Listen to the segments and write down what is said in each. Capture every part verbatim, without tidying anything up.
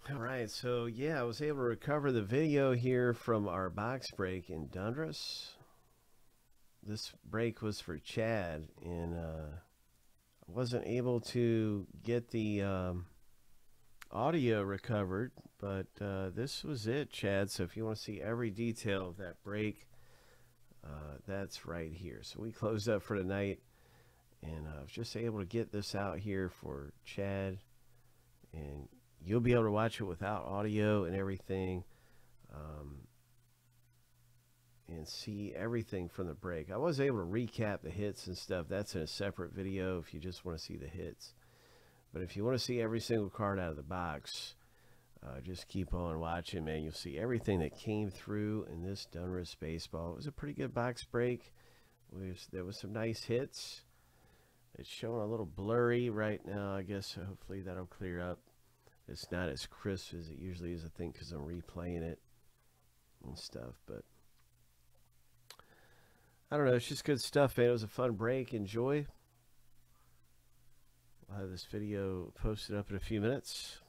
All right, so yeah, I was able to recover the video here from our box break in Donruss. This break was for Chad, and uh, I wasn't able to get the um, audio recovered, but uh, this was it, Chad. So if you want to see every detail of that break, uh, that's right here. So we closed up for tonight, and I was just able to get this out here for Chad, and you'll be able to watch it without audio and everything, um, and see everything from the break. I was able to recap the hits and stuff. That's in a separate video if you just want to see the hits. But if you want to see every single card out of the box, uh, just keep on watching, man. You'll see everything that came through in this Donruss baseball. It was a pretty good box break. Was, there was some nice hits. It's showing a little blurry right now. I guess hopefully that'll clear up. It's not as crisp as it usually is, I think, because I'm replaying it and stuff. But I don't know. It's just good stuff, man. It was a fun break. Enjoy. I'll have this video posted up in a few minutes.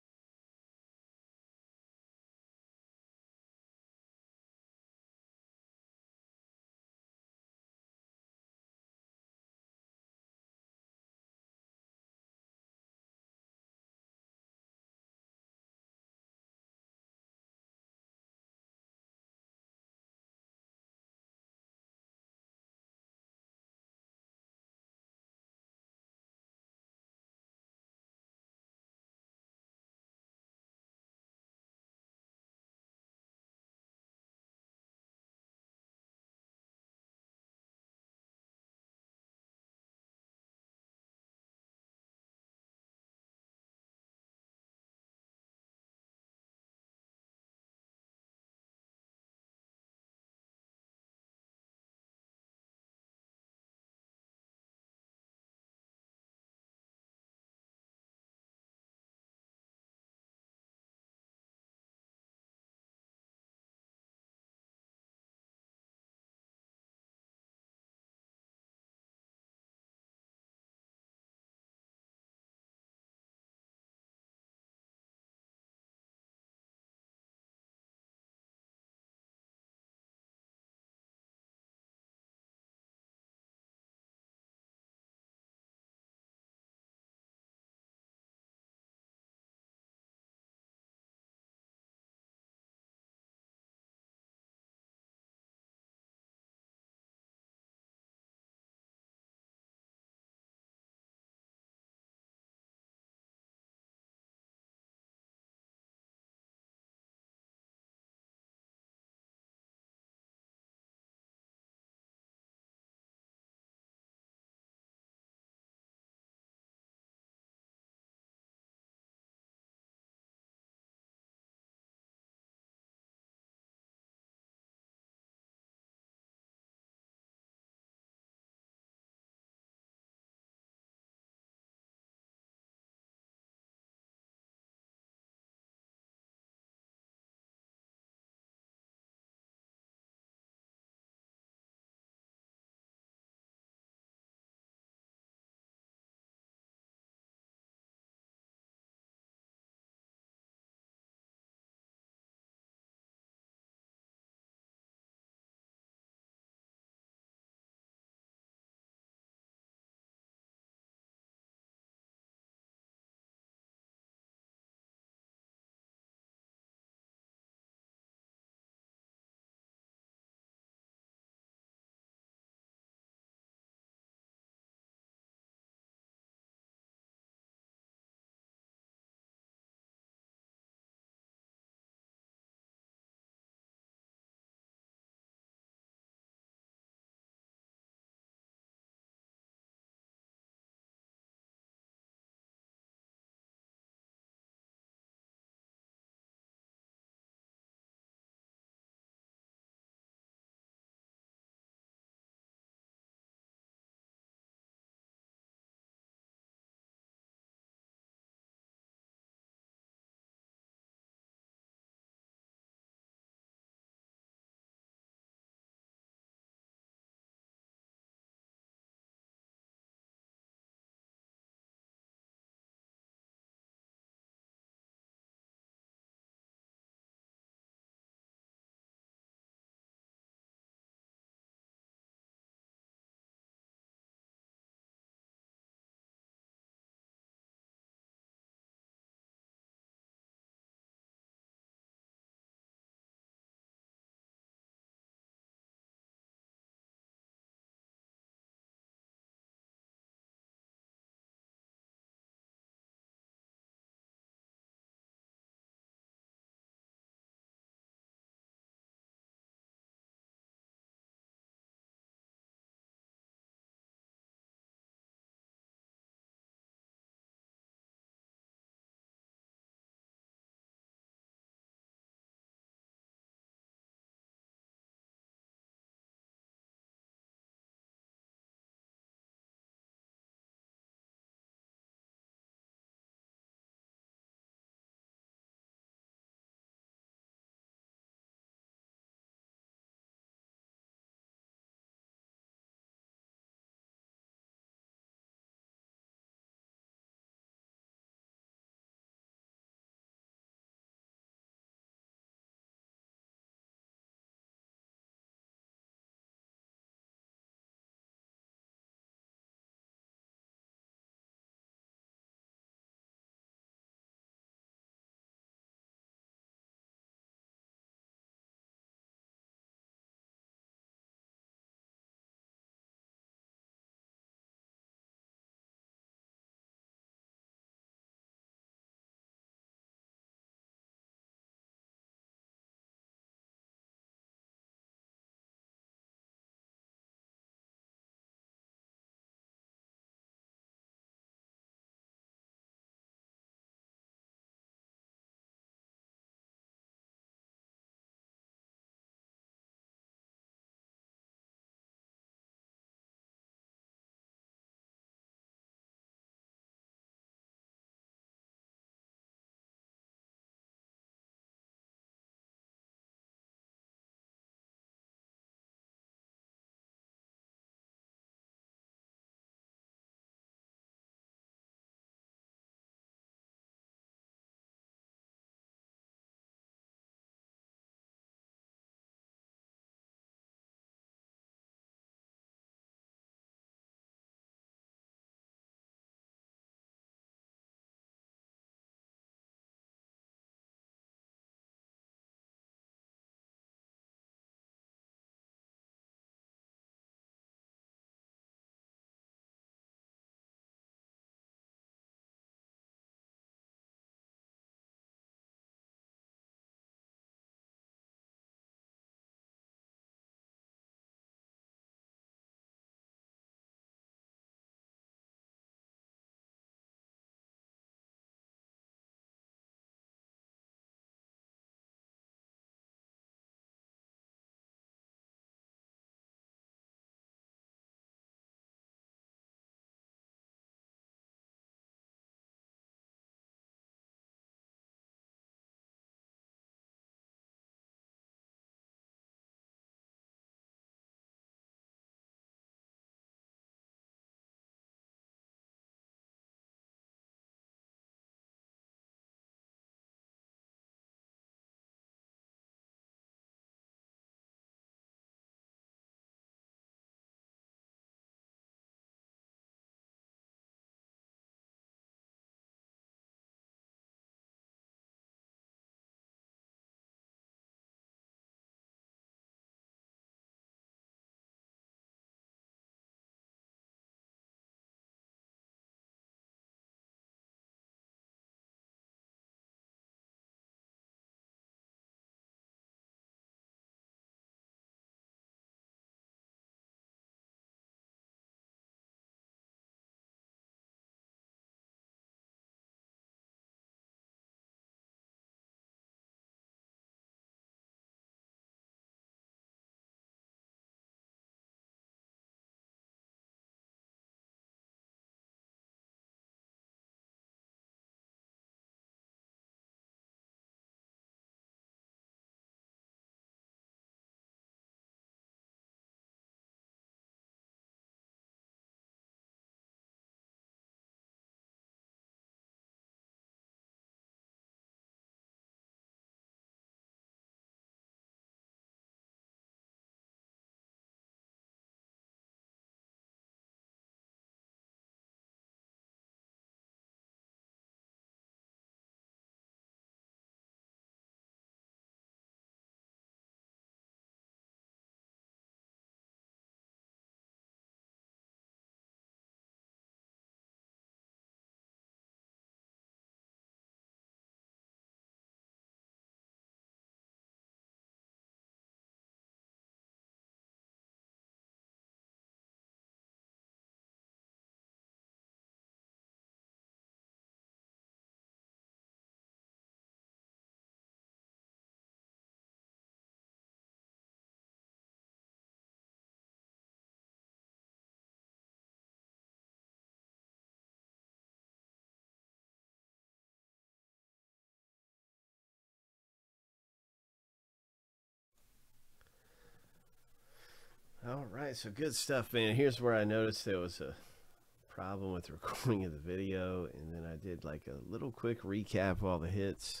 All right, so good stuff, man. Here's where I noticed there was a problem with the recording of the video, and then I did like a little quick recap of all the hits.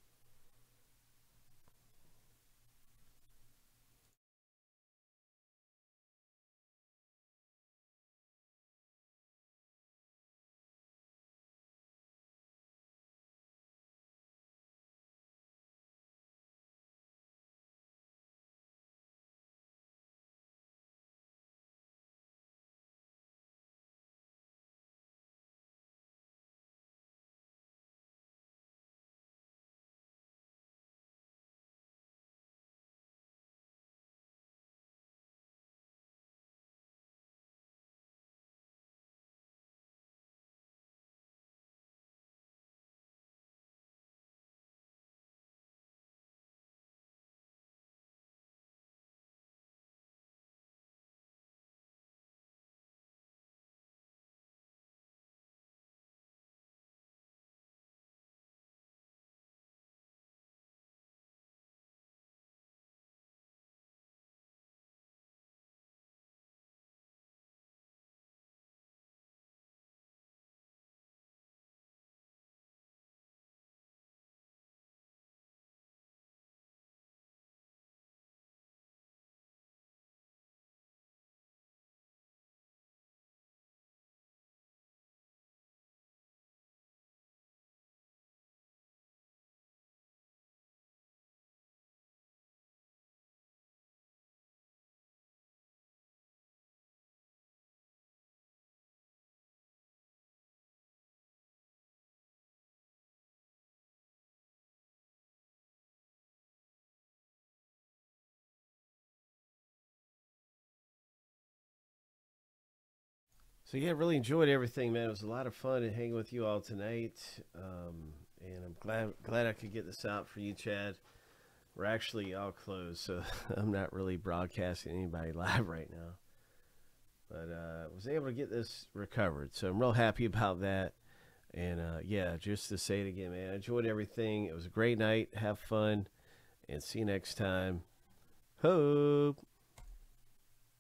So yeah, really enjoyed everything, man. It was a lot of fun hanging with you all tonight, um, and I'm glad glad I could get this out for you, Chad. We're actually all closed, so I'm not really broadcasting anybody live right now. But uh, was able to get this recovered, so I'm real happy about that. And uh, yeah, just to say it again, man, I enjoyed everything. It was a great night. Have fun, and see you next time. Hope.